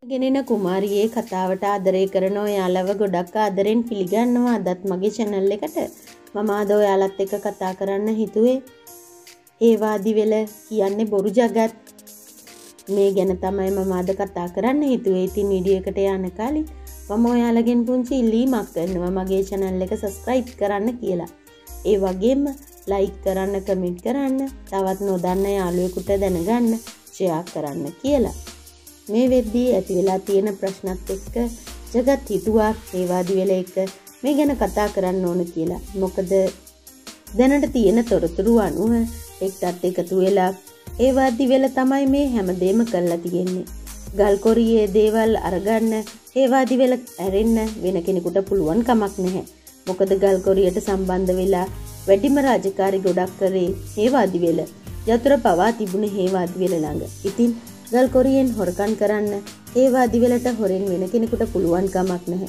ගෙනෙන කුමාරියේ කතාවට ආදරය කරන ඔයාලව ගොඩක් ආදරෙන් පිළිගන්නවා. අදත් මගේ channel එකට මම අද ඔයාලත් එක්ක කතා කරන්න හිතුවේ. ඒ වාදිවෙල කියන්නේ බොරු జగත්. මේ ගැන තමයි මම අද කතා කරන්න හිතුවේ. ඉතින් වීඩියෝ එකට යන්න කලින් මම ඔයාලගෙන් පුංචි ඉල්ලීමක් කරනවා මගේ channel එක subscribe කරන්න කියලා. ඒ වගේම like කරන්න, comment කරන්න, තවත් නොදන්න යාළුවෙකුට දැනගන්න share කරන්න කියලා. මේ වෙද්දී ඇති වෙලා තියෙන ප්‍රශ්නත් එක්ක జగත් හිතුවා ඒ වාදිවෙල එක මේ ගැන කතා කරන්න ඕන කියලා. මොකද දැනට තියෙන තොරතුරු අනුව එක්කත් එකතු වෙලා ඒ වාදිවෙල තමයි මේ හැමදේම කරලා තියෙන්නේ. ගල් කොරියේ දේවල් අරගන්න ඒ වාදිවෙල ඇරෙන්න වෙන කෙනෙකුට පුළුවන් කමක් නැහැ. මොකද ගල් කොරියට සම්බන්ධ වෙලා වැඩිම රාජකාරි ගොඩක් කරේ ඒ වාදිවෙල. යතුරු පවා තිබුණේ ඒ වාදිවෙල ළඟ. ඉතින් ගල් කොරියෙන් හොරකම් කරන්න ඒ වාදිවෙලට හොරෙන් වෙන කෙනෙකුට පුළුවන් කමක් නැහැ.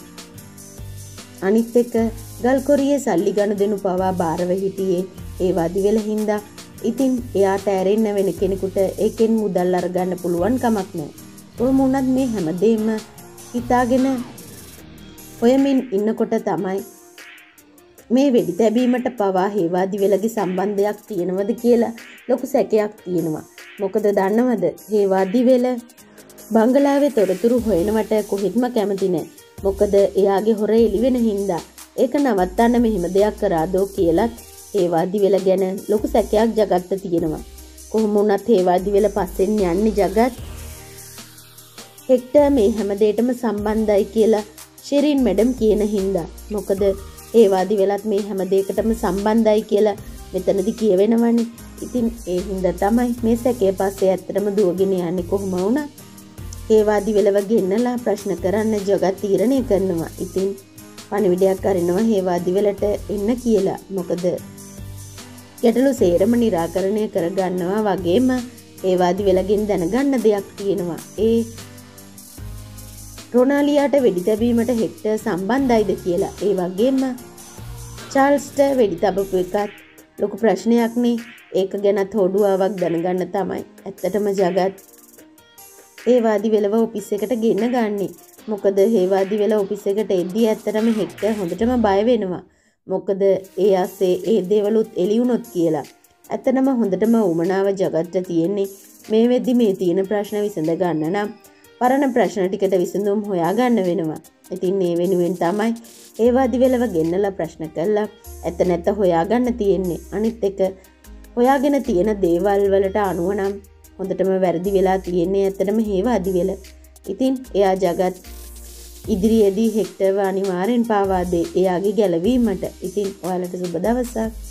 අනිත් එක ගල් කොරියේ සල්ලි ගනුදෙනු පවා බාරව හිටියේ ඒ වාදිවෙල හින්දා. ඉතින් එයාට ඇරෙන්න වෙන කෙනෙකුට ඒකෙන් මුදල් අරගන්න පුළුවන් කමක් නැහැ. කොහොම වුණත් මේ හැමදේම හිතාගෙන හොයමින් ඉන්නකොට තමයි මේ වෙඩි තැබීමට පවා හේවාදිවෙලගේ සම්බන්ධයක් තියෙනවද කියලා ලොකු සැකයක් තියෙනවා. මොකද දන්නවද හේවාදිවෙල බංගලාවේ තොරතුරු හොයනවට කොහෙත්ම කැමති නැහැ. මොකද එයාගේ හොර එළි වෙන හින්දා ඒක නවත්තන්න මෙහෙම දෙයක් කරාදෝ කියලත් හේවාදිවෙල ගැන ලොකු සැකයක් జగත්ට තියෙනවා. කොහොම වුණත් හේවාදිවෙල පස්සෙන් යන්නේ జగත් හෙක්ටර් මේ හැම දෙයකටම සම්බන්ධයි කියලා ශෙරින් මැඩම් කියන හින්දා. මොකද ඒ වාදිවෙලත් මේ හැම දෙයකටම සම්බන්ධයි කියලා මෙතනදි කියවෙනවනේ. ඉතින් ඒ හින්දා තමයි මේ සැකේ පස්සේ ඇත්තටම දුවගෙන යන්නේ. කොහොම වුණත් ඒ වාදිවෙලව ගෙන්නලා ප්‍රශ්න කරන්න జగත් තීරණය කරනවා. ඉතින් පණිවිඩයක් අරිනවා ඒ වාදිවෙලට එන්න කියලා. මොකද ගැටලු සේරම निराකරණය කරගන්නවා වගේම ඒ වාදිවෙලගෙන් දැනගන්න දෙයක් තියෙනවා. ඒ රොනාලියාට වෙඩි තැබීමට හෙක්ටර් සම්බන්ධයිද කියලා. ඒ වගේම චාල්ස්ට වෙඩි තබපු එකත් ලොකු ප්‍රශ්නයක් නේ. ඒක ගැනත් හොඩුවාවක් දැනගන්න තමයි ඇත්තටම జగත් ඒ වාදිවෙලව ඔෆිස් එකට ගෙන්න ගන්නේ. මොකද ඒ වාදිවෙල ඔෆිස් එකට එද්දී ඇත්තටම හෙක්ටර් හොඳටම බය වෙනවා. මොකද ඒ ASCII ඒ දේවලුත් එළි වුණොත් කියලා. ඇත්තටම හොඳටම උමනාව జగත්ට තියෙන්නේ මේ වෙද්දි මේ තියෙන ප්‍රශ්න විසඳ ගන්න නම් පරණ ප්‍රශ්න ටිකට විසඳුම් හොයාගන්න වෙනවා. ඉතින් මේ වෙනුවෙන් තමයි ඒ වාදිවෙලව ගෙන්නලා ප්‍රශ්න කළා ඇත්ත නැත්ත හොයාගන්න තියෙන්නේ. අනිත් එක හොයාගෙන තියෙන දේවල් වලට අනුව නම් හොඳටම වැරදි වෙලා තියෙන්නේ ඇත්තටම ඒ වාදිවෙල. ඉතින් එයා జగත් ඉදිරියේදී හෙක්ටර්ව අනිවාර්යෙන් පාවා දෙයි එයාගේ ගැලවීමට. ඉතින් ඔයාලට සුබ දවසක්.